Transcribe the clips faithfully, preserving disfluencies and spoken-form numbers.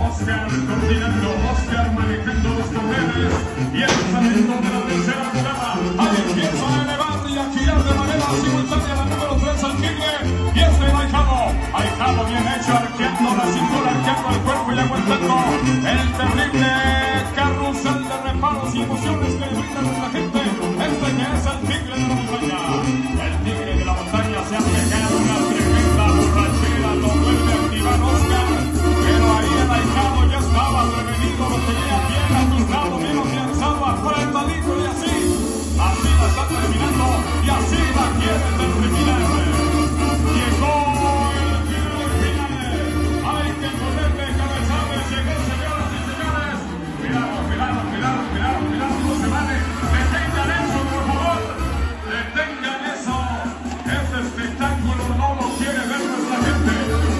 Oscar coordinando, Oscar manejando los corredores y el lanzamiento de la tercera jugada. Ahí empieza a elevar y a girar de manera simultánea la número tres al Tigre y este es Aijado. Aijado bien hecho, arqueando la cintura, arqueando el cuerpo y aguantando el terrible carrusel de reparos y emociones que le brindan a la gente. Este que es el Tigre de la Montaña. El Tigre de la Montaña se ha pegado una tremenda borrachera, lo vuelve a activar Oscar, pero ahí el Aijado ya estaba prevenido, lo tenía bien ajustado, bien afianzado, apretadito y así, así la está terminando y así la quiere terminar. Llegó el final, hay que ponerle cabezales, llegó señoras y señores. Cuidado, cuidado, cuidado, cuidado, cuidado, no se vale, detengan eso por favor, detengan eso, este espectáculo no lo quiere ver nuestra gente.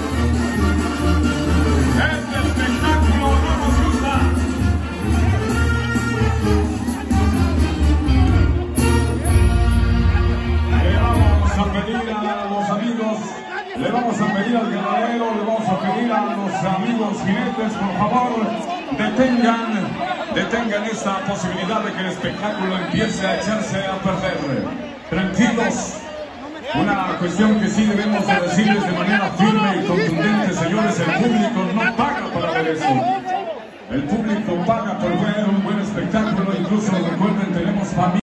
Este espectáculo no nos gusta. Le vamos a pedir a los amigos, le vamos a pedir al ganadero, le vamos a pedir a los amigos jinetes, por favor, detengan, detengan esta posibilidad de que el espectáculo empiece a echarse a perder. Tranquilos. Una cuestión que sí debemos de decirles de manera firme y contundente, señores, el público no paga para ver eso. El público paga por ver un buen espectáculo, incluso recuerden, tenemos familia.